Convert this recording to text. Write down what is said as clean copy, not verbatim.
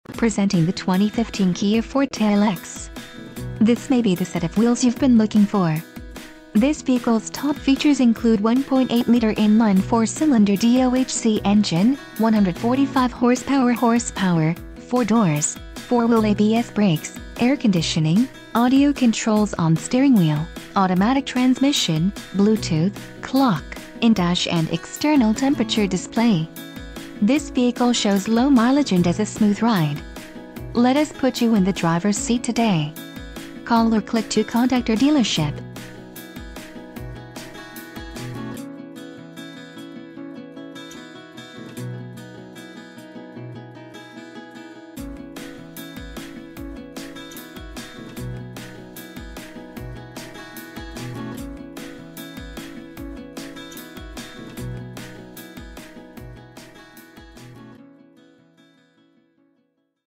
Presenting the 2015 Kia Forte LX. This may be the set of wheels you've been looking for. This vehicle's top features include 1.8-liter inline four-cylinder DOHC engine, 145 horsepower, 4 doors, 4-wheel ABS brakes, air conditioning, audio controls on steering wheel, automatic transmission, Bluetooth, clock, in-dash and external temperature display. This vehicle shows low mileage and has a smooth ride. Let us put you in the driver's seat today. Call or click to contact our dealership.